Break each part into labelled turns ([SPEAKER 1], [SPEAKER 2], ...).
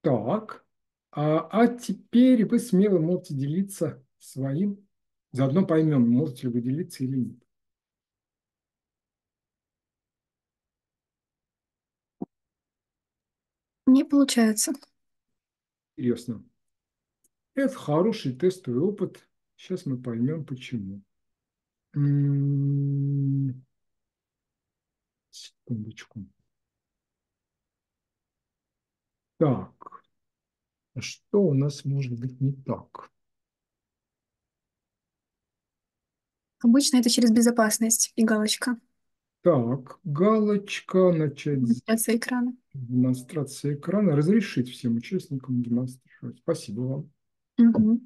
[SPEAKER 1] Так. А теперь вы смело можете делиться своим. Заодно поймем, можете ли вы делиться или нет.
[SPEAKER 2] Не получается.
[SPEAKER 1] Интересно. Это хороший тестовый опыт. Сейчас мы поймем, почему. Секундочку. Так, что у нас может быть не так?
[SPEAKER 2] Обычно это через безопасность и галочка.
[SPEAKER 1] Так, галочка, начать
[SPEAKER 2] Демонстрация экрана.
[SPEAKER 1] демонстрация экрана, разрешить всем участникам демонстрировать. Спасибо вам.
[SPEAKER 2] Мгм.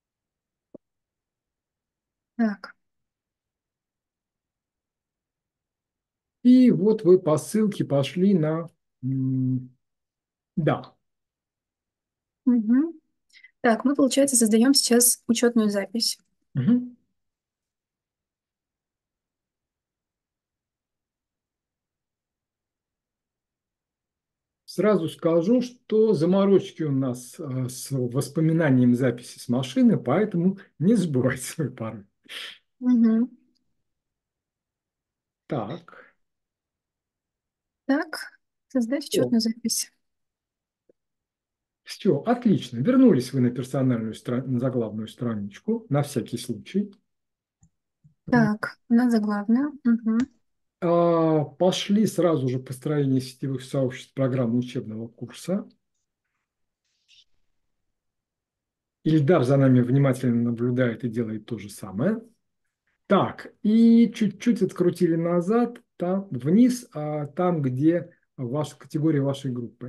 [SPEAKER 2] Так.
[SPEAKER 1] И вот вы по ссылке пошли на... Да.
[SPEAKER 2] Мгм. Так, мы, получается, создаем сейчас учетную запись.
[SPEAKER 1] Мгм. Сразу скажу, что заморочки у нас с воспоминанием записи с машины, поэтому не забывайте свой пароль.
[SPEAKER 2] Мгм.
[SPEAKER 1] Так,
[SPEAKER 2] Так, создать
[SPEAKER 1] все,
[SPEAKER 2] учетную запись.
[SPEAKER 1] все, отлично. Вернулись вы на на заглавную страничку, на всякий случай.
[SPEAKER 2] Так, на заглавную. Мгм.
[SPEAKER 1] Пошли сразу же построение сетевых сообществ программы учебного курса. Ильдар за нами внимательно наблюдает и делает то же самое. Так, и чуть-чуть открутили назад, там, вниз, там, где ваша категория вашей группы.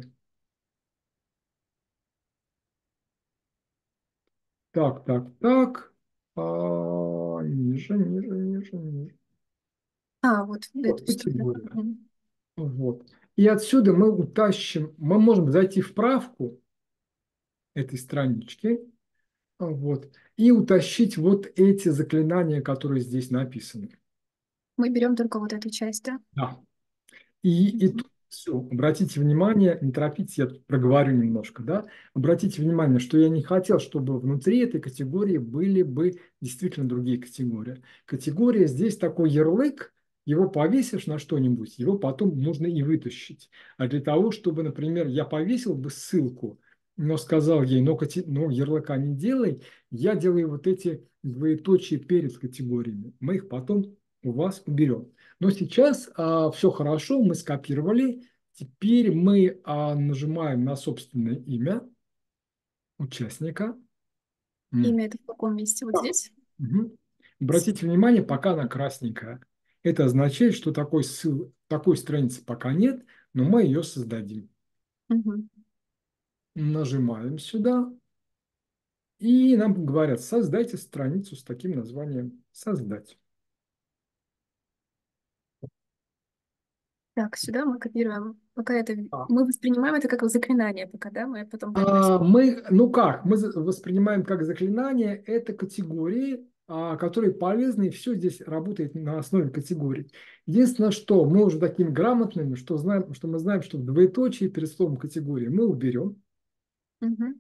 [SPEAKER 1] Так, так, так. Ниже, ниже, ниже, ниже.
[SPEAKER 2] Вот в
[SPEAKER 1] Вот,
[SPEAKER 2] эту сторону.
[SPEAKER 1] категория.
[SPEAKER 2] Мгм.
[SPEAKER 1] Вот. И отсюда мы утащим, мы можем зайти в правку этой странички, вот, и утащить вот эти заклинания, которые здесь написаны.
[SPEAKER 2] Мы берем только вот эту часть, да?
[SPEAKER 1] Да. И
[SPEAKER 2] Мгм.
[SPEAKER 1] тут все, обратите внимание, не торопитесь, я тут проговорю немножко, да, обратите внимание, что я не хотел, чтобы внутри этой категории были бы действительно другие категории. Категория здесь такой ярлык, его повесишь на что-нибудь, его потом нужно и вытащить. А для того, чтобы, например, я повесил бы ссылку, но сказал ей, но ярлыка не делай, я делаю вот эти двоеточие перед категориями. Мы их потом у вас уберем. Но сейчас все хорошо, мы скопировали. Теперь мы нажимаем на собственное имя участника.
[SPEAKER 2] Имя это в каком месте? Вот
[SPEAKER 1] Так.
[SPEAKER 2] здесь?
[SPEAKER 1] Мгм. Обратите внимание, пока она красненькая. Это означает, что такой страницы пока нет, но мы ее создадим.
[SPEAKER 2] Мгм.
[SPEAKER 1] Нажимаем сюда, и нам говорят, создайте страницу с таким названием «Создать».
[SPEAKER 2] Так, сюда мы копируем. Пока это... Мы воспринимаем это как заклинание пока, да? Мы потом подбросим.
[SPEAKER 1] Ну как, мы воспринимаем как заклинание, это категории, которые полезны, и все здесь работает на основе категорий. Единственное, что мы уже такими грамотными, что мы знаем, что двоеточие перед словом категории мы уберем.
[SPEAKER 2] Мгм.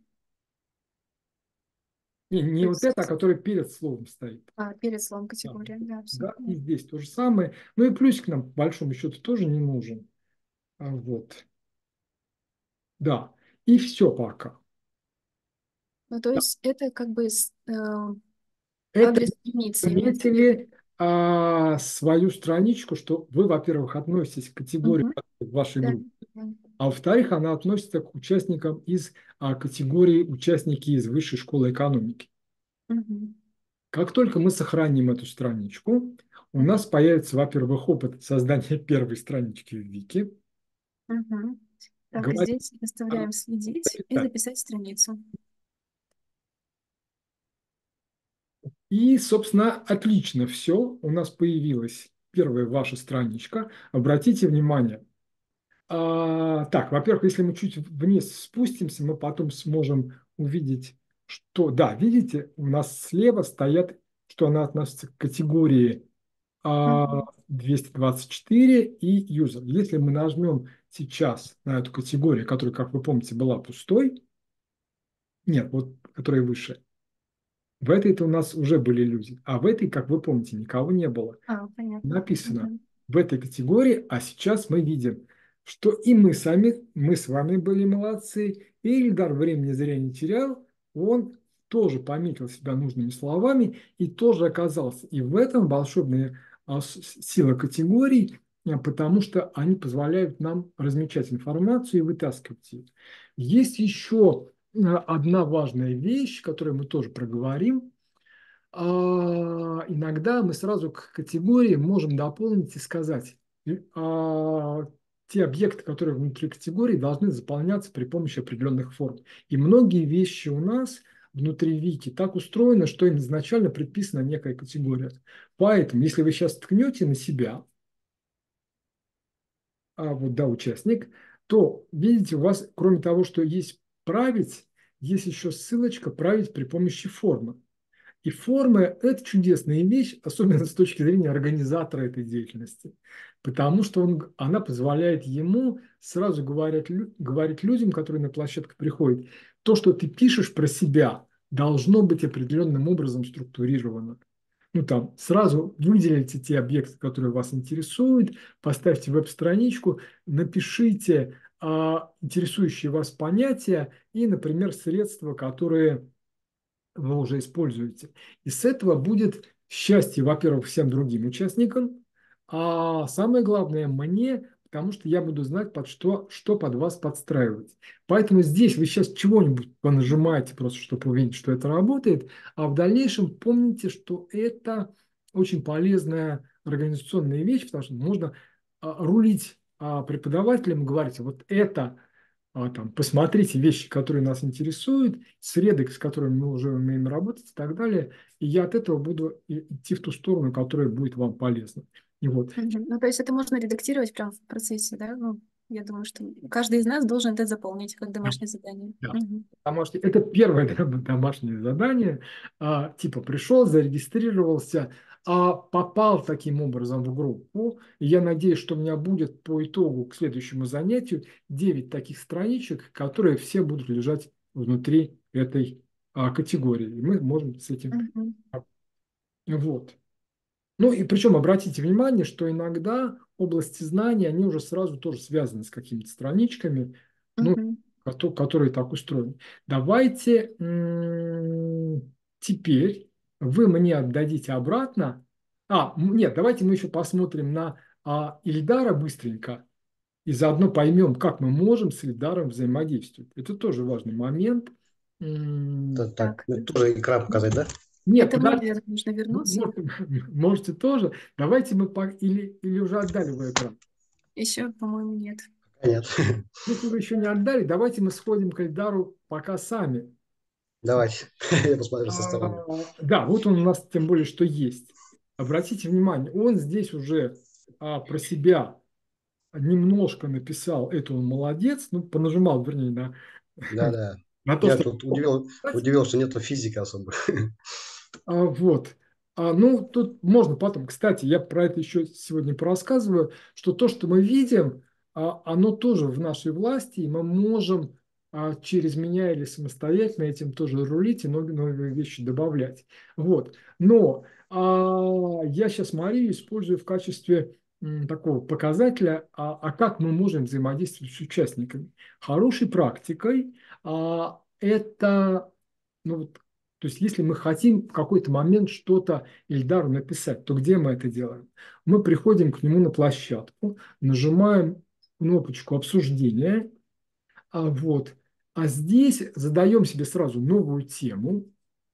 [SPEAKER 1] Не
[SPEAKER 2] То
[SPEAKER 1] вот это, а
[SPEAKER 2] есть,
[SPEAKER 1] которое перед словом стоит.
[SPEAKER 2] перед словом
[SPEAKER 1] Да,
[SPEAKER 2] категория, да, все
[SPEAKER 1] да, и
[SPEAKER 2] понятно.
[SPEAKER 1] здесь то же самое. Ну и плюсик нам, по большому счету, тоже не нужен. Вот. Да. И все пока.
[SPEAKER 2] Ну, то
[SPEAKER 1] Да.
[SPEAKER 2] есть это как бы
[SPEAKER 1] Это
[SPEAKER 2] адрес страницы внутри.
[SPEAKER 1] отметили свою страничку, что вы, во-первых, относитесь к категории
[SPEAKER 2] Мгм.
[SPEAKER 1] вашей
[SPEAKER 2] Да.
[SPEAKER 1] группы,
[SPEAKER 2] Да.
[SPEAKER 1] а во-вторых, она относится к участникам из категории участники из высшей школы экономики.
[SPEAKER 2] Мгм.
[SPEAKER 1] Как только мы сохраним эту страничку, у нас появится, во-первых, опыт создания первой странички в Вики.
[SPEAKER 2] Мгм. Так, и
[SPEAKER 1] Говорит,
[SPEAKER 2] здесь оставляем следить и записать страницу.
[SPEAKER 1] и, собственно, отлично все. У нас появилась первая ваша страничка. Обратите внимание, так, во-первых, если мы чуть вниз спустимся, мы потом сможем увидеть, что, да, видите, у нас слева стоят, что она относится к категории
[SPEAKER 2] Мгм.
[SPEAKER 1] 224 и user. Если мы нажмем сейчас на эту категорию, которая, как вы помните, была пустой, нет, вот которая выше, в этой-то у нас уже были люди, а в этой, как вы помните, никого не было.
[SPEAKER 2] Понятно.
[SPEAKER 1] Написано
[SPEAKER 2] Мгм.
[SPEAKER 1] в этой категории, а сейчас мы видим, что и мы с вами были молодцы, и Ильдар времени зря не терял, он тоже пометил себя нужными словами и тоже оказался. И в этом волшебная сила категорий, потому что они позволяют нам размечать информацию и вытаскивать ее. Есть еще одна важная вещь, которую мы тоже проговорим. Иногда мы сразу к категории можем дополнить и сказать, те объекты, которые внутри категории, должны заполняться при помощи определенных форм. И многие вещи у нас внутри Вики так устроены, что им изначально предписана некая категория. Поэтому, если вы сейчас ткнете на себя, вот да, участник, то видите, у вас, кроме того, что есть править, есть еще ссылочка править при помощи формы. И форма– это чудесная вещь, особенно с точки зрения организатора этой деятельности, потому что она позволяет ему сразу говорить людям, которые на площадку приходят, то, что ты пишешь про себя, должно быть определенным образом структурировано. Ну, там, сразу выделите те объекты, которые вас интересуют, поставьте веб-страничку, напишите интересующие вас понятия и, например, средства, которые вы уже используете. И с этого будет счастье, во-первых, всем другим участникам, а самое главное мне, потому что я буду знать, что под вас подстраивать. Поэтому здесь вы сейчас чего-нибудь понажимаете, просто чтобы увидеть, что это работает, а в дальнейшем помните, что это очень полезная организационная вещь, потому что можно рулить преподавателем, говорить, вот это там, посмотрите вещи, которые нас интересуют, среды, с которыми мы уже умеем работать и так далее. И я от этого буду идти в ту сторону, которая будет вам полезна. И вот,
[SPEAKER 2] Мгм. Ну, то есть это можно редактировать прямо в процессе, да? Ну, я думаю, что каждый из нас должен это заполнить как домашнее задание.
[SPEAKER 1] да.
[SPEAKER 2] Мгм.
[SPEAKER 1] Домашнее, это первое домашнее задание. Типа пришел, зарегистрировался, попал таким образом в группу. И я надеюсь, что у меня будет по итогу к следующему занятию 9 таких страничек, которые все будут лежать внутри этой категории. И мы можем с этим.
[SPEAKER 2] Мгм.
[SPEAKER 1] Вот. Ну и причем обратите внимание, что иногда области знаний, они уже сразу тоже связаны с какими-то страничками, ну,
[SPEAKER 2] Мгм.
[SPEAKER 1] которые так устроены. Давайте теперь вы мне отдадите обратно. Нет, давайте мы еще посмотрим на Ильдара быстренько и заодно поймем, как мы можем с Ильдаром взаимодействовать. Это тоже важный момент.
[SPEAKER 3] Так,
[SPEAKER 2] Так,
[SPEAKER 3] тоже экран показать, да?
[SPEAKER 1] Нет,
[SPEAKER 2] это мне,
[SPEAKER 1] подождите.
[SPEAKER 2] наверное, нужно вернуться.
[SPEAKER 1] Можете тоже. Давайте или уже отдали вы экран.
[SPEAKER 2] Еще, по-моему, нет.
[SPEAKER 3] Нет.
[SPEAKER 1] Если вы еще не отдали, давайте мы сходим к Эльдару пока сами.
[SPEAKER 3] Давайте. Я посмотрю со стороны.
[SPEAKER 1] Да, вот он у нас тем более что есть. Обратите внимание, он здесь уже про себя немножко написал, это он молодец, ну, понажимал, вернее,
[SPEAKER 3] Да-да.
[SPEAKER 1] на то,
[SPEAKER 3] Я
[SPEAKER 1] что...
[SPEAKER 3] тут удивился, нету физики особо.
[SPEAKER 1] Вот. Ну, тут можно потом. Кстати, я про это еще сегодня порассказываю, что то, что мы видим, оно тоже в нашей власти, и мы можем через меня или самостоятельно этим тоже рулить и новые вещи добавлять. Вот. Но я сейчас Марию использую в качестве такого показателя, как мы можем взаимодействовать с участниками. Хорошей практикой это, ну, вот, то есть, если мы хотим в какой-то момент что-то Ильдару написать, то где мы это делаем? Мы приходим к нему на площадку, нажимаем кнопочку обсуждения, вот, а здесь задаем себе сразу новую тему,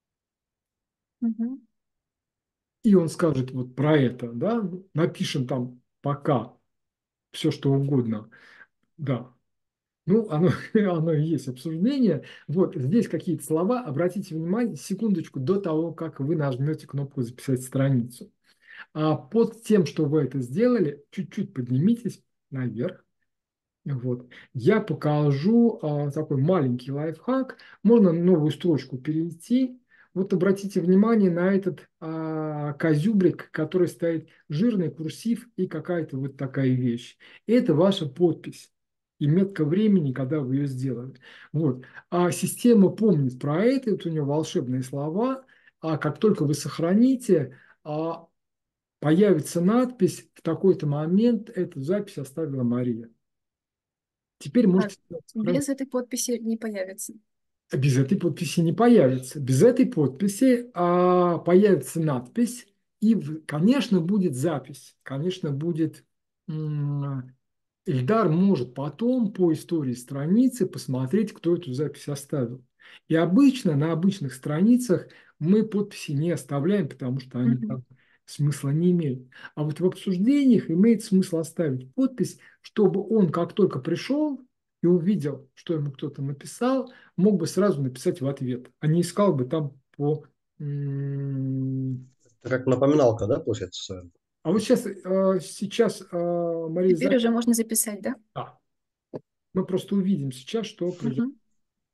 [SPEAKER 2] Мгм.
[SPEAKER 1] и он скажет вот про это, да, напишем там пока все, что угодно, да. Ну, оно и есть обсуждение. Вот здесь какие-то слова. Обратите внимание, секундочку, до того, как вы нажмете кнопку «Записать страницу». А под тем, что вы это сделали, чуть-чуть поднимитесь наверх. Вот. Я покажу такой маленький лайфхак. Можно новую строчку перейти. Вот обратите внимание на этот козюбрик, который стоит жирный курсив и какая-то вот такая вещь. Это ваша подпись. и метка времени, когда вы ее сделали. Вот. А система помнит про это, вот у нее волшебные слова, а как только вы сохраните, появится надпись: в такой-то момент эту запись оставила Мария. Теперь
[SPEAKER 2] А
[SPEAKER 1] можете...
[SPEAKER 2] без этой подписи не появится.
[SPEAKER 1] Без этой подписи не появится. Без этой подписи появится надпись, и, конечно, будет запись. Конечно, будет... Ильдар может потом по истории страницы посмотреть, кто эту запись оставил. И обычно на обычных страницах мы подписи не оставляем, потому что они
[SPEAKER 2] Мгм.
[SPEAKER 1] там смысла не имеют. А вот в обсуждениях имеет смысл оставить подпись, чтобы он, как только пришел и увидел, что ему кто-то написал, мог бы сразу написать в ответ, а не искал бы там по...
[SPEAKER 3] Это как напоминалка, да, получается?
[SPEAKER 1] А вот сейчас Мария,
[SPEAKER 2] Теперь уже можно записать, да?
[SPEAKER 1] да, мы просто увидим сейчас, что произойдет.
[SPEAKER 2] Мгм.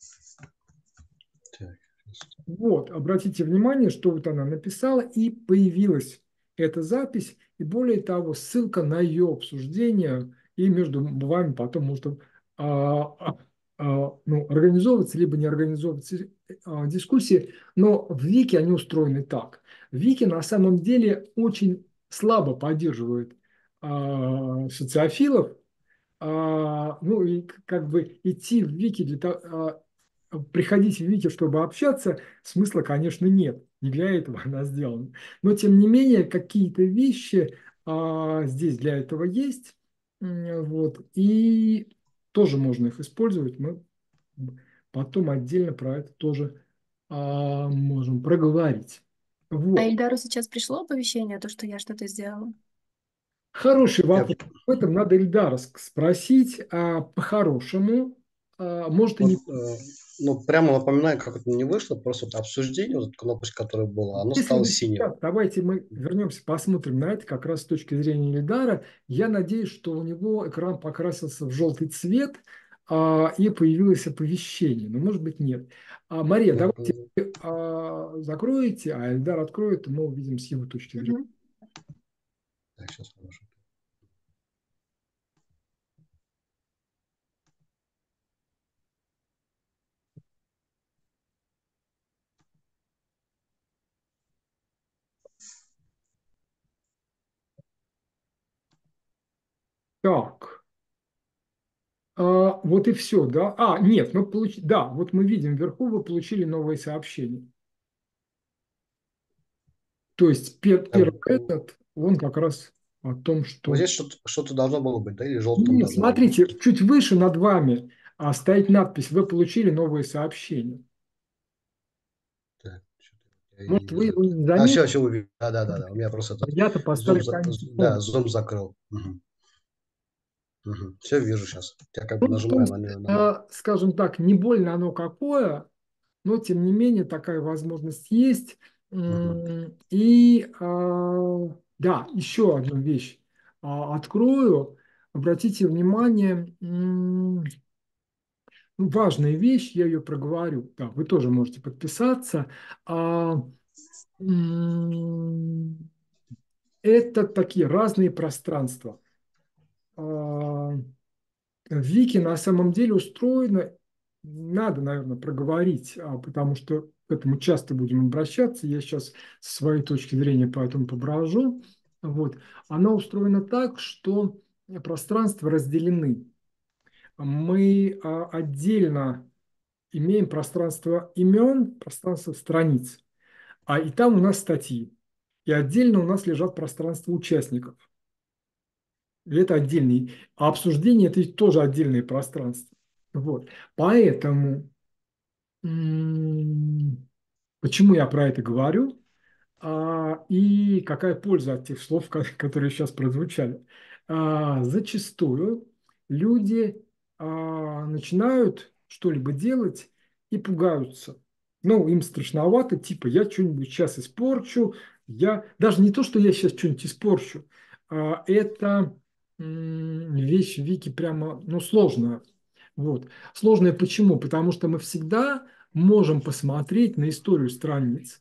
[SPEAKER 3] Так.
[SPEAKER 1] Вот, обратите внимание, что вот она написала, и появилась эта запись, и более того, ссылка на ее обсуждение, и между вами потом может организовываться, либо не организовываться дискуссии, но в Вики они устроены так. Вики на самом деле очень слабо поддерживает социофилов, ну и как бы идти в Вики для того, приходить в Вики, чтобы общаться, смысла, конечно, нет. Не для этого она сделана. Но, тем не менее, какие-то вещи здесь для этого есть. Вот. И тоже можно их использовать. Мы потом отдельно про это тоже можем проговорить.
[SPEAKER 2] А
[SPEAKER 1] Вот.
[SPEAKER 2] Ильдару сейчас пришло оповещение, то, что я что-то сделала?
[SPEAKER 1] Хороший
[SPEAKER 3] Я
[SPEAKER 1] вопрос. Об этом надо Ильдара спросить, по-хорошему. Может, и
[SPEAKER 3] вот,
[SPEAKER 1] не...
[SPEAKER 3] ну, прямо напоминаю, как это не вышло, просто вот обсуждение, вот эта кнопочка, которая была, оно
[SPEAKER 1] Если
[SPEAKER 3] стало
[SPEAKER 1] вы
[SPEAKER 3] синим.
[SPEAKER 1] сейчас, давайте мы вернемся, посмотрим на это как раз с точки зрения Ильдара. Я надеюсь, что у него экран покрасился в желтый цвет, и появилось оповещение. Но, может быть, нет. Мария,
[SPEAKER 3] Да,
[SPEAKER 1] давайте вы, закроете, а Ильдар откроет, и мы увидим с его точки зрения.
[SPEAKER 2] Мгм.
[SPEAKER 3] так, сейчас положу.
[SPEAKER 1] Так, вот и все, да? Нет, да, вот мы видим вверху, вы получили новые сообщения. То есть
[SPEAKER 3] Там,
[SPEAKER 1] первый этот, он как раз о том,
[SPEAKER 3] вот
[SPEAKER 1] что...
[SPEAKER 3] здесь что-то должно было быть, да, или желтым
[SPEAKER 1] Не,
[SPEAKER 3] должно было быть.
[SPEAKER 1] смотрите, чуть выше над вами стоит надпись: «Вы получили новые сообщения».
[SPEAKER 3] Так, что-то я не
[SPEAKER 1] Может, вы
[SPEAKER 3] вижу
[SPEAKER 1] его
[SPEAKER 3] это.
[SPEAKER 1] не
[SPEAKER 3] Все,
[SPEAKER 1] заметили,
[SPEAKER 3] все увидел. Да. У меня просто
[SPEAKER 1] а
[SPEAKER 3] этот
[SPEAKER 1] я-то
[SPEAKER 3] зум,
[SPEAKER 1] поставил конечно
[SPEAKER 3] да,
[SPEAKER 1] полностью.
[SPEAKER 3] зум закрыл. Все вижу сейчас. Я как бы
[SPEAKER 1] Ну, то
[SPEAKER 3] нажимаю
[SPEAKER 1] есть,
[SPEAKER 3] на нее.
[SPEAKER 1] скажем так, не больно оно какое, но тем не менее такая возможность есть.
[SPEAKER 3] Мгм.
[SPEAKER 1] И да, еще одну вещь открою. Обратите внимание, важная вещь, я ее проговорю. Да, вы тоже можете подписаться. А, Это такие разные пространства. В Вики на самом деле устроено, надо, наверное, проговорить, потому что к этому часто будем обращаться. Я сейчас с своей точки зрения по этому поброжу. Вот. Она устроена так, что пространства разделены. Мы отдельно имеем пространство имен, пространство страниц, и там у нас статьи. И отдельно у нас лежат пространства участников. И это отдельный. А обсуждение – это тоже отдельное пространство. Вот. Поэтому, почему я про это говорю? И какая польза от тех слов, которые сейчас прозвучали? Зачастую люди начинают что-либо делать и пугаются. Ну, им страшновато, типа, я что-нибудь сейчас испорчу. Даже не то, что я сейчас что-нибудь испорчу, это вещь в Вики прямо, ну, сложная. Вот. Сложная почему? Потому что мы всегда можем посмотреть на историю страниц.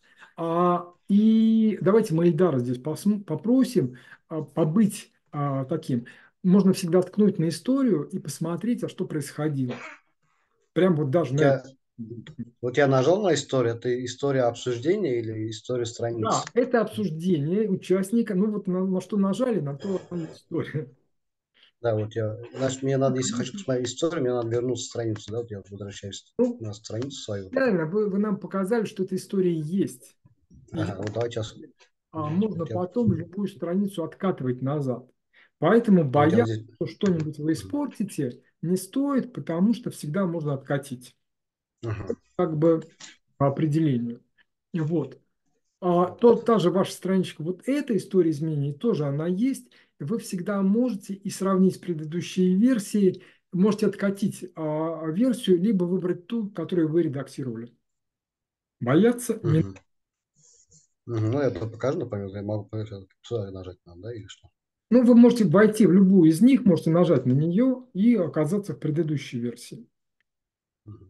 [SPEAKER 1] И давайте мы Ильдара здесь попросим побыть таким. можно всегда ткнуть на историю и посмотреть, а что происходило. Прям вот даже на это.
[SPEAKER 3] Я, вот я нажал на историю, это история обсуждения или история
[SPEAKER 1] Да,
[SPEAKER 3] страниц?
[SPEAKER 1] это обсуждение участника. Ну вот на что нажали, на то она и история.
[SPEAKER 3] Да, вот я, значит, мне надо, если хочу посмотреть историю, мне надо вернуться в страницу, да, вот я возвращаюсь
[SPEAKER 1] Ну,
[SPEAKER 3] на страницу свою.
[SPEAKER 1] реально, вы нам показали, что эта история есть. Ее
[SPEAKER 3] Ага, вот давайте,
[SPEAKER 1] можно
[SPEAKER 3] вот я,
[SPEAKER 1] потом любую страницу откатывать назад. Поэтому
[SPEAKER 3] вот я вот
[SPEAKER 1] бояться,
[SPEAKER 3] здесь,
[SPEAKER 1] что что-нибудь вы испортите, не стоит, потому что всегда можно откатить.
[SPEAKER 3] ага,
[SPEAKER 1] Как бы по определению. Вот. Та же ваша страничка, вот эта история изменений тоже она есть. Вы всегда можете и сравнить с предыдущей версией, можете откатить версию, либо выбрать ту, которую вы редактировали. Бояться не.
[SPEAKER 3] угу. Ну, это покажу, например, я могу сюда нажать надо, да, или что?
[SPEAKER 1] Ну, вы можете войти в любую из них, можете нажать на нее и оказаться в предыдущей версии.
[SPEAKER 3] Мгм.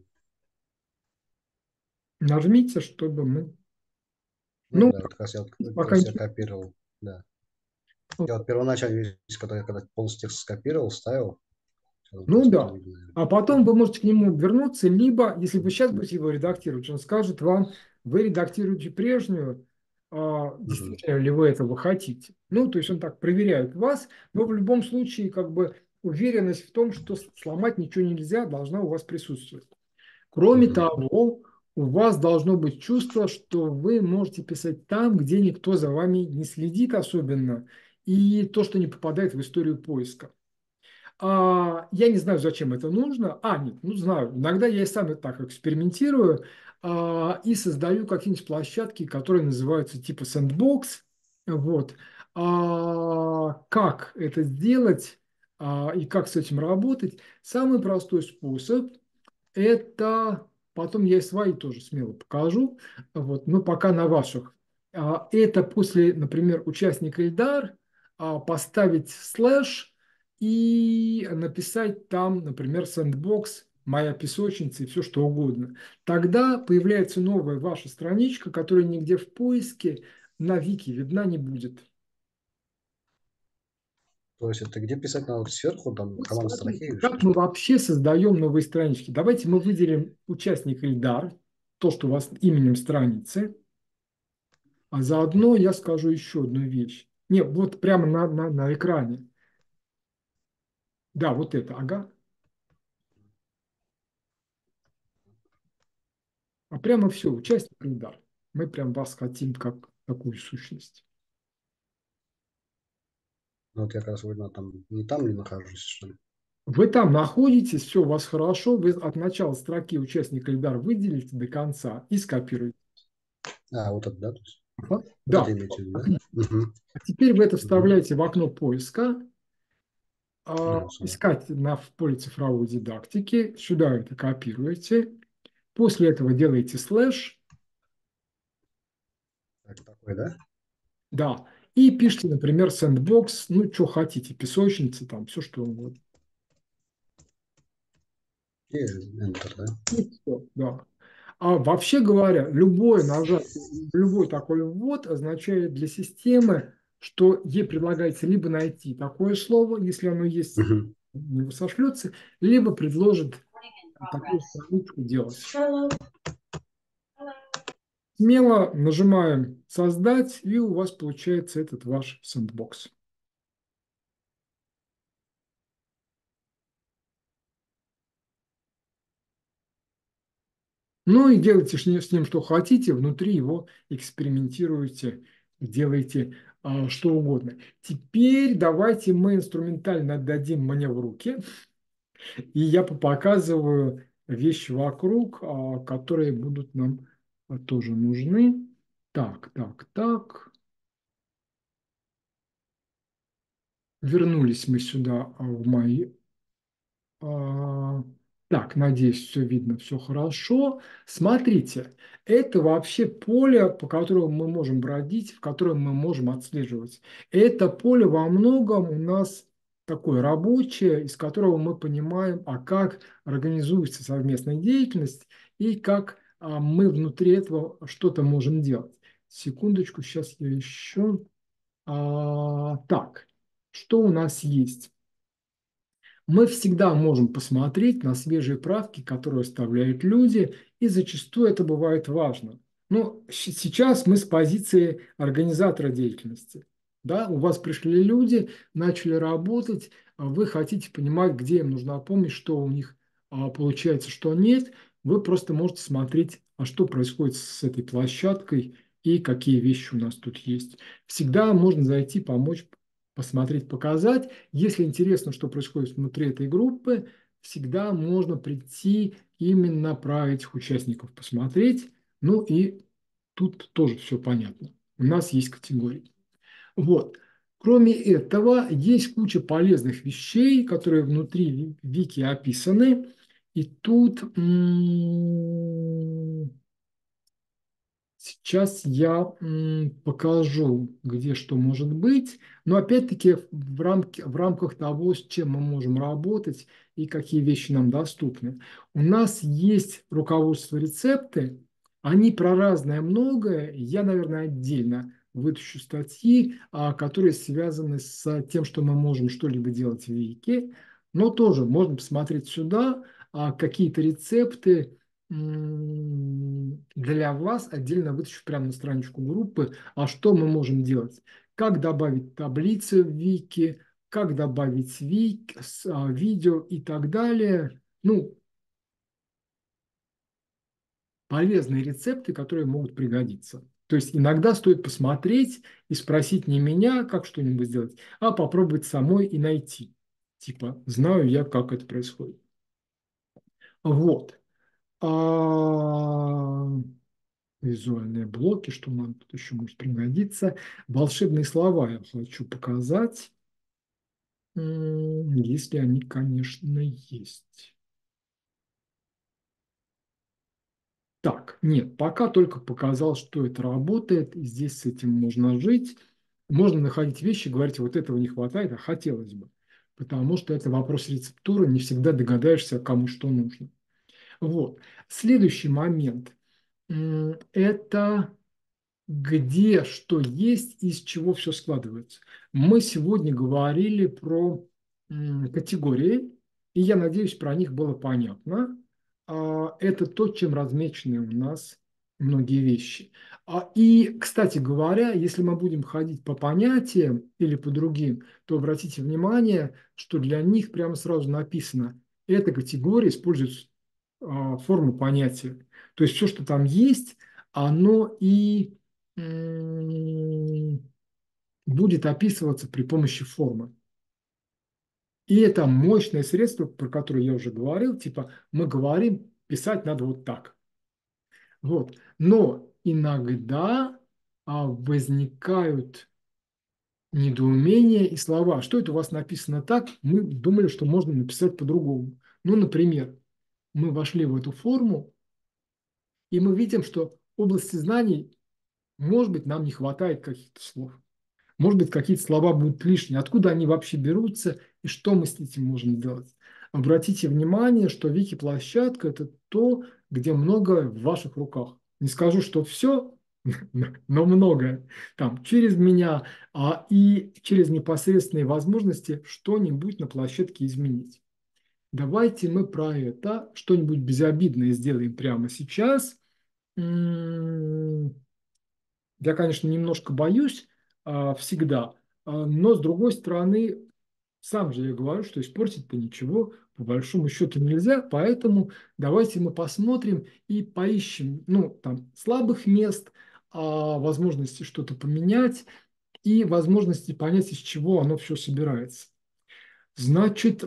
[SPEAKER 1] Нажмите, чтобы мы.
[SPEAKER 3] Ну
[SPEAKER 1] Ну,
[SPEAKER 3] да, это как
[SPEAKER 1] пока
[SPEAKER 3] раз я
[SPEAKER 1] ничего.
[SPEAKER 3] копировал, да. Я вот первоначально, когда полностью текст скопировал, ставил,
[SPEAKER 1] Ну
[SPEAKER 3] сейчас это
[SPEAKER 1] да.
[SPEAKER 3] видно, наверное.
[SPEAKER 1] А потом вы можете к нему вернуться, либо, если вы сейчас будете его редактировать, он скажет вам, вы редактируете прежнюю,
[SPEAKER 3] Мгм.
[SPEAKER 1] действительно ли вы этого хотите. Ну, то есть он так проверяет вас, но в любом случае, как бы, уверенность в том, что сломать ничего нельзя, должна у вас присутствовать. Кроме
[SPEAKER 3] Мгм.
[SPEAKER 1] того, у вас должно быть чувство, что вы можете писать там, где никто за вами не следит особенно, и то, что не попадает в историю поиска. Я не знаю, зачем это нужно. Нет, ну знаю. Иногда я и сам так экспериментирую и создаю какие-нибудь площадки, которые называются типа Sandbox. Вот. Как это сделать и как с этим работать? Самый простой способ – это, потом я и свои тоже смело покажу, вот, но пока на ваших. Это после, например, участника Ильдар поставить слэш и написать там, например, сэндбокс, моя песочница и все что угодно. Тогда появляется новая ваша страничка, которая нигде в поиске на Вики видна не будет.
[SPEAKER 3] То есть это где писать надо? Вот сверху, там,
[SPEAKER 1] Вот
[SPEAKER 3] команда строки
[SPEAKER 1] смотрите,
[SPEAKER 3] или что?
[SPEAKER 1] как мы вообще создаем новые странички. Давайте мы выделим участника Ильдар, то, что у вас именем страницы, а заодно я скажу еще одну вещь. Не, вот прямо на экране. Да, вот это, ага. Прямо все, участник Ильдар. Мы прям вас хотим как такую сущность.
[SPEAKER 3] Ну, вот я как раз вроде там не нахожусь, что ли.
[SPEAKER 1] Вы там находитесь, все у вас хорошо, вы от начала строки участника Ильдар выделите до конца и скопируете.
[SPEAKER 3] Вот это, да? То есть,
[SPEAKER 1] Ага.
[SPEAKER 3] вот это
[SPEAKER 1] Да,
[SPEAKER 3] имеете в виду, да?
[SPEAKER 1] отлично.
[SPEAKER 3] Угу.
[SPEAKER 1] А теперь вы это
[SPEAKER 3] Угу.
[SPEAKER 1] вставляете в окно поиска,
[SPEAKER 3] Сюда.
[SPEAKER 1] искать в поле цифровой дидактики, сюда это копируете, после этого делаете слэш,
[SPEAKER 3] Так, такой, да?
[SPEAKER 1] да, и пишите, например, sandbox, ну, что хотите, песочница, там, все что угодно.
[SPEAKER 3] И Enter, да?
[SPEAKER 1] И всё, да. Вообще говоря, любое нажатие, любой такой ввод означает для системы, что ей предлагается либо найти такое слово, если оно есть,
[SPEAKER 3] Угу.
[SPEAKER 1] не сошлется, либо предложит такую страничку делать. Смело нажимаем «Создать», и у вас получается этот ваш сэндбокс. Ну и делайте с ним что хотите, внутри его экспериментируйте, делайте что угодно. Теперь давайте мы инструментально отдадим мне в руки, и я показываю вещи вокруг, которые будут нам тоже нужны. Так, так, так. Вернулись мы сюда в мои. А, Так, надеюсь, все видно, все хорошо. Смотрите, это вообще поле, по которому мы можем бродить, в котором мы можем отслеживать. Это поле во многом у нас такое рабочее, из которого мы понимаем, как организуется совместная деятельность и как мы внутри этого что-то можем делать. Секундочку, сейчас я еще. Так, что у нас есть? Мы всегда можем посмотреть на свежие правки, которые оставляют люди, и зачастую это бывает важно. Но сейчас мы с позиции организатора деятельности. Да, у вас пришли люди, начали работать, вы хотите понимать, где им нужна помощь, что у них получается, что нет. Вы просто можете смотреть, а что происходит с этой площадкой и какие вещи у нас тут есть. Всегда можно зайти, помочь, посмотреть, показать. Если интересно, что происходит внутри этой группы, всегда можно прийти именно про этих участников посмотреть. Ну и тут тоже все понятно. У нас есть категории. Вот. Кроме этого, есть куча полезных вещей, которые внутри вики описаны. И тут сейчас я покажу, где что может быть, но опять-таки в рамках того, с чем мы можем работать и какие вещи нам доступны. У нас есть руководство рецепты, они про разное многое. Я, наверное, отдельно вытащу статьи, которые связаны с тем, что мы можем что-либо делать в Вики, но тоже можно посмотреть сюда, какие-то рецепты для вас отдельно вытащу прямо на страничку группы, а что мы можем делать. Как добавить таблицы в Вики, как добавить видео и так далее. Ну, полезные рецепты, которые могут пригодиться. То есть иногда стоит посмотреть и спросить не меня, как что-нибудь сделать, а попробовать самой и найти. Типа, знаю я, как это происходит. Вот. А, Визуальные блоки, что нам тут еще может пригодиться. Волшебные слова я хочу показать, если они, конечно, есть. Так, нет, пока только показал, что это работает, и здесь с этим можно жить. Можно находить вещи, говорить, вот этого не хватает, а хотелось бы. Потому что это вопрос рецептуры, не всегда догадаешься, кому что нужно. Вот. Следующий момент – это где что есть, из чего все складывается. Мы сегодня говорили про категории, и я надеюсь, про них было понятно. Это то, чем размечены у нас многие вещи. И, кстати говоря, если мы будем ходить по понятиям или по другим, то обратите внимание, что для них прямо сразу написано, эта категория использует форму понятия. То есть все, что там есть, оно и будет описываться при помощи формы. И это мощное средство, про которое я уже говорил, типа мы говорим, писать надо вот так. Вот. Но иногда возникают недоумения и слова. Что это у вас написано так? Мы думали, что можно написать по-другому. Ну, например, мы вошли в эту форму, и мы видим, что области знаний, может быть, нам не хватает каких-то слов. Может быть, какие-то слова будут лишние. Откуда они вообще берутся и что мы с этим можем делать? Обратите внимание, что Вики-площадка – это то, где многое в ваших руках. Не скажу, что все, но многое. Там через меня и через непосредственные возможности что-нибудь на площадке изменить. Давайте мы про это что-нибудь безобидное сделаем прямо сейчас. Я, конечно, немножко боюсь всегда, но с другой стороны, сам же я говорю, что испортить-то ничего по большому счету нельзя, поэтому давайте мы посмотрим и поищем, ну, там, слабых мест, возможности что-то поменять и возможности понять, из чего оно все собирается. Значит,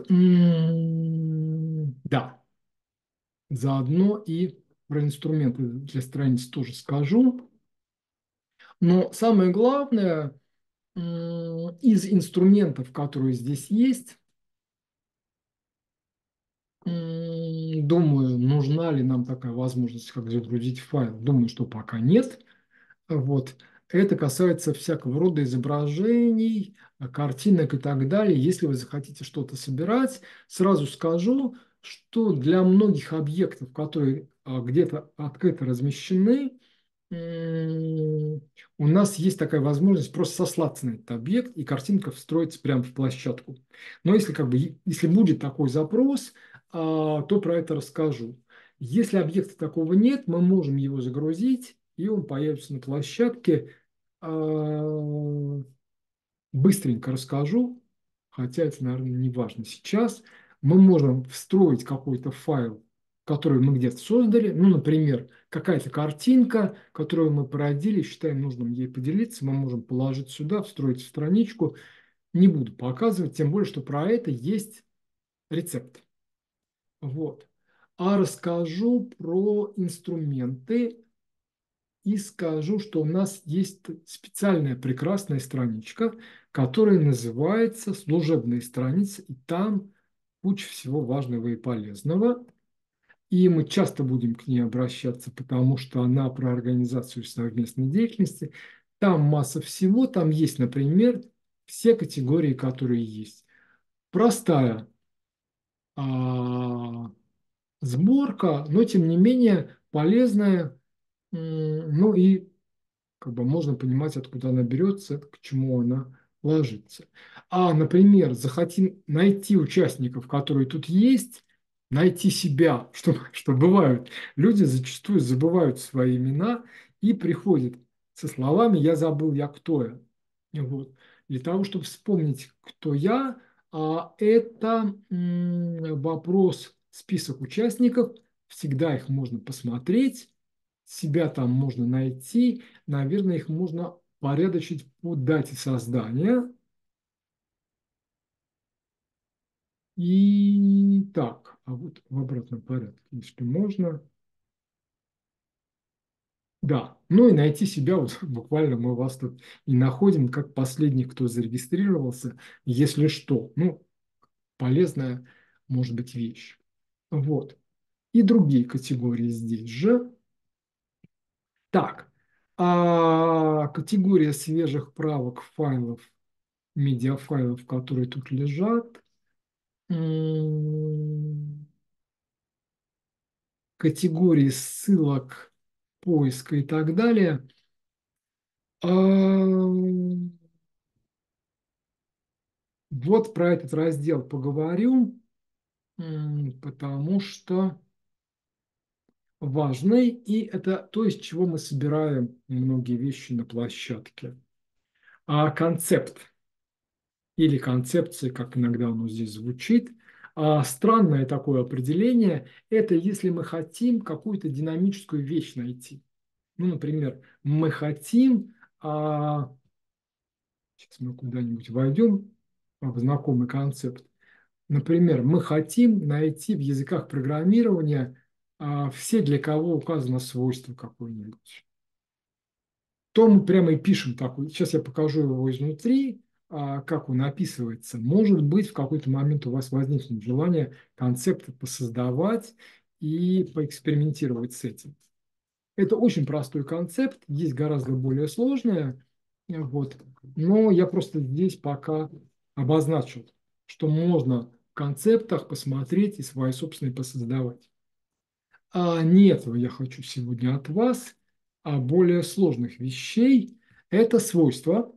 [SPEAKER 1] да, заодно и про инструменты для страниц тоже скажу. Но самое главное, из инструментов, которые здесь есть, думаю, нужна ли нам такая возможность, как загрузить файл. Думаю, что пока нет. Вот. Это касается всякого рода изображений, картинок и так далее. Если вы захотите что-то собирать, сразу скажу, что для многих объектов, которые где-то открыто размещены, у нас есть такая возможность просто сослаться на этот объект, и картинка встроится прямо в площадку. Но если, если будет такой запрос, то про это расскажу. Если объекта такого нет, мы можем его загрузить, и он появится на площадке. А, Быстренько расскажу, хотя это, наверное, не важно сейчас. Мы можем встроить какой-то файл, который мы где-то создали. Ну, например, какая-то картинка, которую мы породили, считаем нужным ей поделиться. Мы можем положить сюда, встроить в страничку. Не буду показывать, тем более, что про это есть рецепт. Вот. А расскажу про инструменты и скажу, что у нас есть специальная прекрасная страничка, которая называется «Служебные страницы», и там куча всего важного и полезного. И мы часто будем к ней обращаться, потому что она про организацию совместной деятельности. Там масса всего, там есть, например, все категории, которые есть. Простая сборка, но тем не менее полезная, ну и можно понимать, откуда она берется, к чему она ложится. Например, захотим найти участников, которые тут есть, найти себя, что бывают. Люди зачастую забывают свои имена и приходят со словами «я забыл, я кто я». Вот. Для того, чтобы вспомнить, кто я, это вопрос, список участников, всегда их можно посмотреть, себя там можно найти, наверное, их можно порядочить по дате создания. И так, а вот в обратном порядке, если можно. Да, ну и найти себя, вот буквально мы вас тут и находим, как последний, кто зарегистрировался, если что. Ну, полезная может быть вещь. Вот. И другие категории здесь же. Так, категория свежих правок файлов, медиафайлов, которые тут лежат. Категории ссылок, поиска и так далее. Вот про этот раздел поговорю, потому что важный, и это то, из чего мы собираем многие вещи на площадке. Концепт или концепция, как иногда оно здесь звучит, странное такое определение – это если мы хотим какую-то динамическую вещь найти. Ну, например, мы хотим, сейчас мы куда-нибудь войдем в знакомый концепт. Например, мы хотим найти в языках программирования все, для кого указано свойство какое-нибудь. То мы прямо и пишем такой. Сейчас я покажу его изнутри, как он описывается. Может быть, в какой-то момент у вас возникнет желание концепты посоздавать и поэкспериментировать с этим. Это очень простой концепт, есть гораздо более сложное, вот. Но я просто здесь пока обозначил, что можно в концептах посмотреть и свои собственные посоздавать. Не этого я хочу сегодня от вас, а более сложных вещей. Это свойства.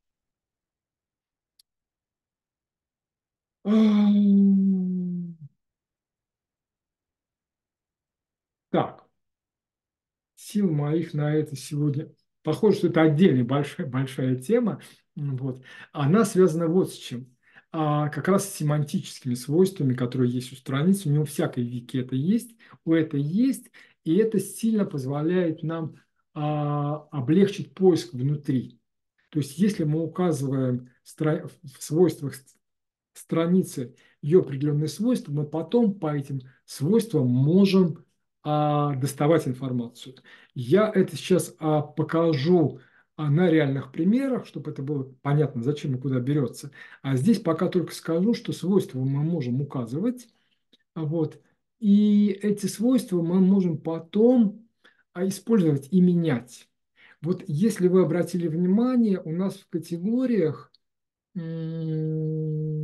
[SPEAKER 1] Так, сил моих на это сегодня. Похоже, что это отдельная большая тема. Вот. Она связана вот с чем. Как раз с семантическими свойствами, которые есть у страницы. Не у всякой вики это есть, у этой есть. И это сильно позволяет нам облегчить поиск внутри. То есть, если мы указываем в свойствах страницы ее определенные свойства, мы потом по этим свойствам можем доставать информацию. Я это сейчас покажу на реальных примерах, чтобы это было понятно, зачем и куда берется. А здесь пока только скажу, что свойства мы можем указывать. Вот. И эти свойства мы можем потом использовать и менять. Вот если вы обратили внимание, у нас в категориях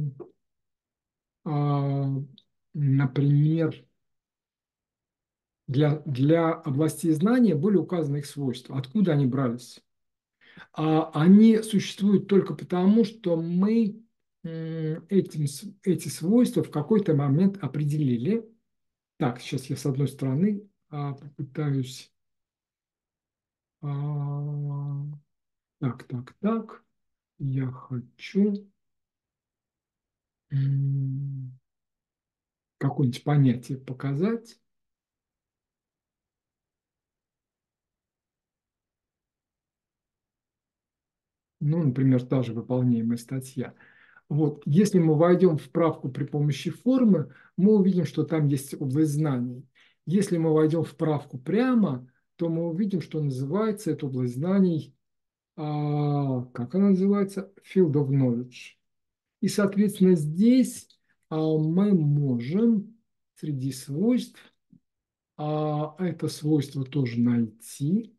[SPEAKER 1] например, для областей знания были указаны их свойства. Откуда они брались? Они существуют только потому, что мы эти свойства в какой-то момент определили. Так, сейчас я с одной стороны попытаюсь. а, так. Я хочу какое-нибудь понятие показать. Ну, например, та же выполняемая статья. Вот, если мы войдем в правку при помощи формы, мы увидим, что там есть область знаний. Если мы войдем в правку прямо, то мы увидим, что называется эта область знаний, как она называется? Field of Knowledge. И, соответственно, здесь мы можем среди свойств это свойство тоже найти.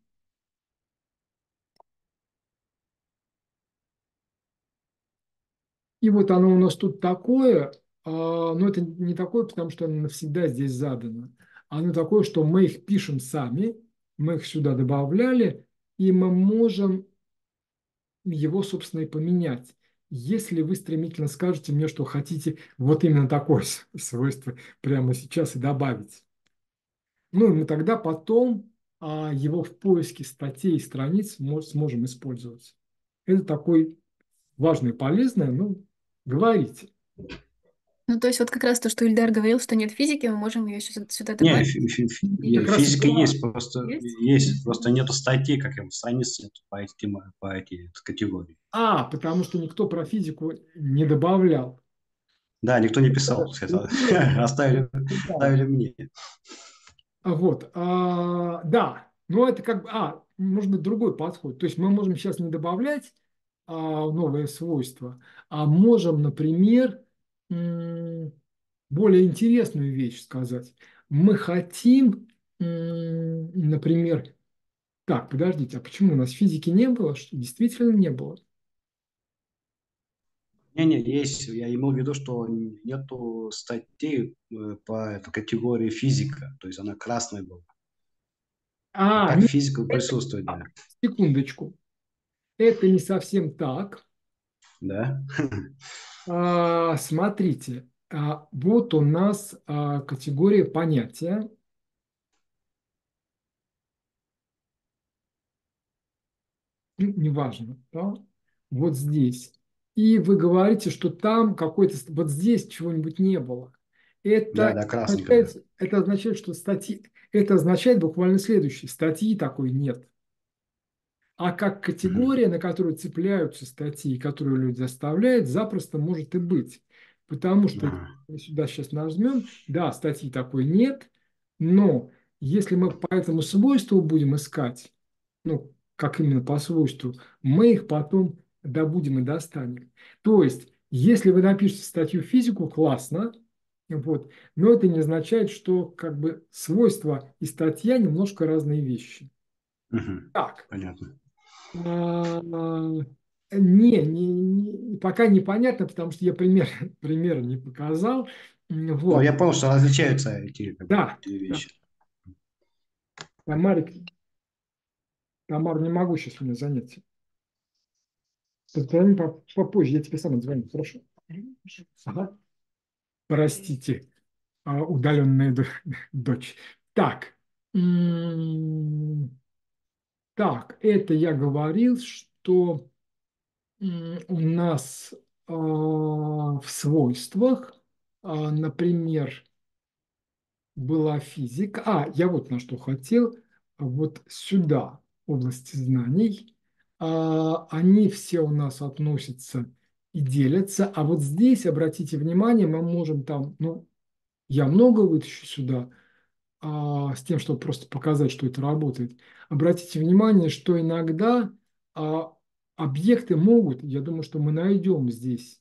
[SPEAKER 1] И вот оно у нас тут такое, но это не такое, потому что оно навсегда здесь задано. Оно такое, что мы их пишем сами, мы их сюда добавляли, и мы можем его, собственно, и поменять. Если вы стремительно скажете мне, что хотите вот именно такое свойство прямо сейчас и добавить. Ну, и мы тогда потом его в поиске статей и страниц сможем использовать. Это такой важный и полезный, ну, говорите.
[SPEAKER 2] Ну, то есть вот как раз то, что Ильдар говорил, что нет физики, мы можем ее сюда
[SPEAKER 3] Не,
[SPEAKER 2] добавить.
[SPEAKER 1] Как раз
[SPEAKER 3] физика есть, просто
[SPEAKER 2] Есть?
[SPEAKER 3] нету статей, как я страниц нету по этой категории.
[SPEAKER 1] Потому что никто про физику не добавлял.
[SPEAKER 3] Да, никто не писал, сказал. Оставили, оставили мне.
[SPEAKER 1] Вот, да, но это как бы, может быть, другой подход. То есть мы можем сейчас не добавлять новые свойства, а можем, например, более интересную вещь сказать. Мы хотим, например, так, подождите, а почему у нас физики не было? Что действительно не было?
[SPEAKER 3] Не, есть. Я имел в виду, что нету статей по этой категории физика. То есть она красной была. А так
[SPEAKER 1] Нет,
[SPEAKER 3] физика
[SPEAKER 1] это,
[SPEAKER 3] присутствует, да.
[SPEAKER 1] секундочку, это не совсем так.
[SPEAKER 3] Да?
[SPEAKER 1] Смотрите, вот у нас категория понятия. Ну, неважно, да? Вот здесь. И вы говорите, что там какой-то, вот здесь чего-нибудь не было.
[SPEAKER 3] Да,
[SPEAKER 1] Это
[SPEAKER 3] да, красненькая, да.
[SPEAKER 1] это означает, что статьи, это означает буквально следующее. Статьи такой нет. А как
[SPEAKER 3] Мгм.
[SPEAKER 1] категория, на которую цепляются статьи, которую люди оставляют, запросто может и быть. Потому что
[SPEAKER 3] Ага.
[SPEAKER 1] мы сюда сейчас нажмем, да, статьи такой нет, но если мы по этому свойству будем искать, ну, как именно по свойству, мы их потом добудем и достанем. То есть, если вы напишете статью в физику, классно, вот, но это не означает, что как бы свойства и статья немножко разные вещи.
[SPEAKER 3] Мгм.
[SPEAKER 1] Так,
[SPEAKER 3] Понятно.
[SPEAKER 1] пока непонятно, потому что я пример не показал.
[SPEAKER 3] Ну,
[SPEAKER 1] Вот,
[SPEAKER 3] я понял, что различаются эти как бы,
[SPEAKER 1] да,
[SPEAKER 3] две
[SPEAKER 1] да.
[SPEAKER 3] вещи.
[SPEAKER 1] Тамарик, Тамар, не могу сейчас у меня занятие. Позвони попозже, я тебе сам отзвоню, хорошо? Ага. Простите, удаленная дочь. Так, так, это я говорил, что у нас в свойствах, например, была физика. Я вот на что хотел. Вот сюда, области знаний. Они все у нас относятся и делятся. А вот здесь, обратите внимание, мы можем там, ну, я много вытащу сюда, с тем, чтобы просто показать, что это работает. Обратите внимание, что иногда объекты могут, я думаю, что мы найдем здесь,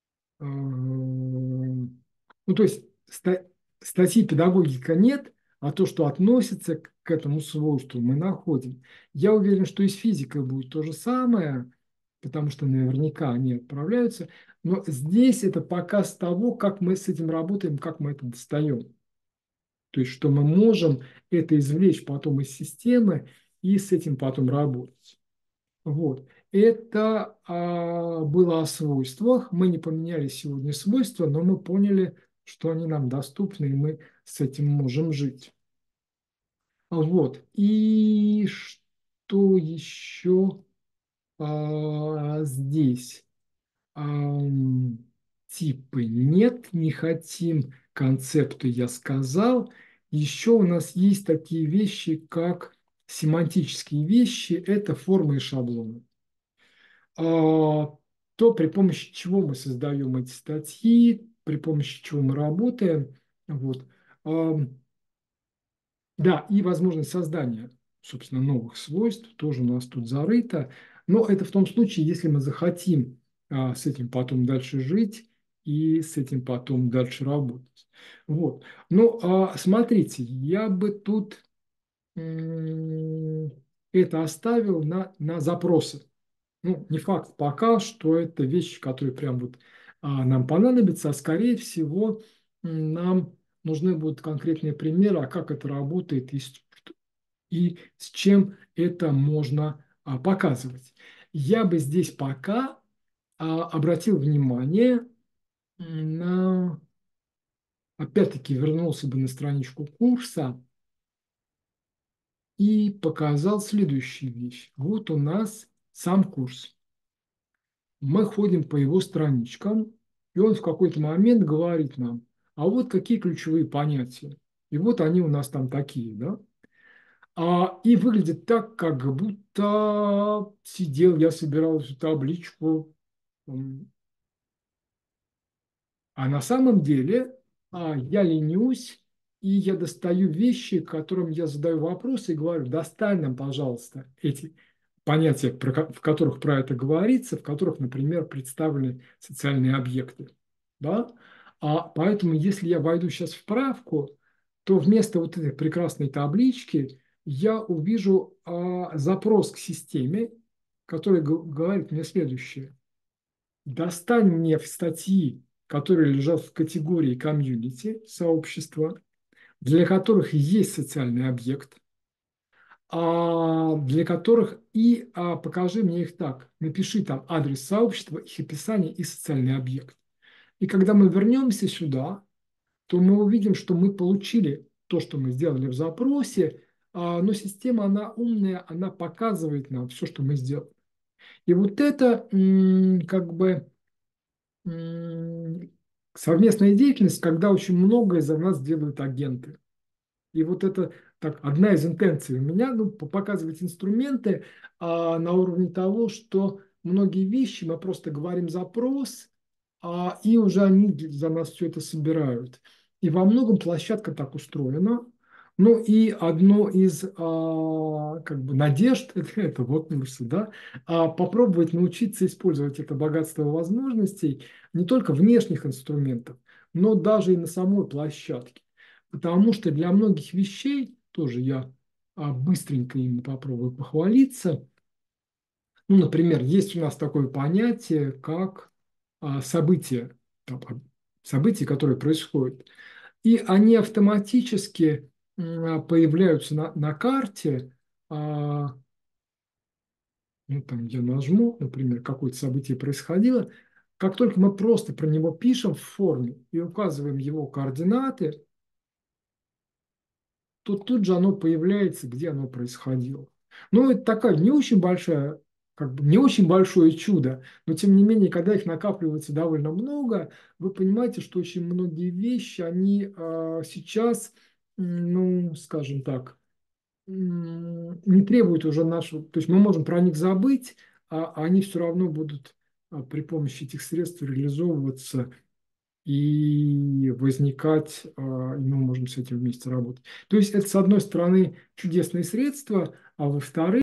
[SPEAKER 1] ну, то есть статьи педагогика нет, а то, что относится к этому свойству, мы находим. Я уверен, что и с физикой будет то же самое, потому что наверняка они отправляются. Но здесь это показ того, как мы с этим работаем, как мы это достаем. То есть, что мы можем это извлечь потом из системы и с этим потом работать. Вот. Это было о свойствах. Мы не поменяли сегодня свойства, но мы поняли, что они нам доступны, и мы с этим можем жить. Вот. И что еще здесь? Типы нет, не хотим, концепты я сказал. Еще у нас есть такие вещи, как семантические вещи, это формы и шаблоны. То, при помощи чего мы создаем эти статьи, при помощи чего мы работаем. Вот. Да, и возможность создания, собственно, новых свойств тоже у нас тут зарыто. Но это в том случае, если мы захотим с этим потом дальше жить и с этим потом дальше работать. Вот. Ну, смотрите, я бы тут это оставил на запросы. Ну, не факт пока, что это вещи, которые прям вот нам понадобятся, а скорее всего нам нужны будут конкретные примеры, а как это работает и с чем это можно показывать. Я бы здесь пока обратил внимание на, опять-таки, вернулся бы на страничку курса и показал следующую вещь. Вот у нас сам курс. Мы ходим по его страничкам, и он в какой-то момент говорит нам, а вот какие ключевые понятия. И вот они у нас там такие, да? И выглядит так, как будто сидел, я собирал эту табличку. А на самом деле я ленюсь, и я достаю вещи, которым я задаю вопросы и говорю, достань нам, пожалуйста, эти понятия, в которых про это говорится, в которых, например, представлены социальные объекты. Да? Поэтому, если я войду сейчас в правку, то вместо вот этой прекрасной таблички я увижу запрос к системе, который говорит мне следующее. Достань мне в статьи, которые лежат в категории комьюнити, сообщества, для которых есть социальный объект, для которых покажи мне их так. Напиши там адрес сообщества, их описание и социальный объект. И когда мы вернемся сюда, то мы увидим, что мы получили то, что мы сделали в запросе, но система, она умная, она показывает нам все, что мы сделали. И вот это как бы совместная деятельность, когда очень многое за нас делают агенты. И вот это так, одна из интенций у меня, показывать инструменты на уровне того, что многие вещи мы просто говорим запрос, и уже они за нас все это собирают. И во многом площадка так устроена. Ну и одно из как бы надежд это вот да, попробовать научиться использовать это богатство возможностей не только внешних инструментов, но даже и на самой площадке. Потому что для многих вещей, тоже я быстренько ими попробую похвалиться, ну, например, есть у нас такое понятие, как события, события, которые происходят. И они автоматически появляются на карте. Ну, там я нажму, например, какое-то событие происходило. Как только мы просто про него пишем в форме и указываем его координаты, то тут же оно появляется, где оно происходило. Ну, это такая не очень большая, как бы не очень большое чудо, но тем не менее, когда их накапливается довольно много, вы понимаете, что очень многие вещи, они сейчас, ну, скажем так, не требуют уже нашего, то есть мы можем про них забыть, а они все равно будут при помощи этих средств реализовываться и возникать, и мы можем с этим вместе работать. То есть это, с одной стороны, чудесные средства, а во-вторых,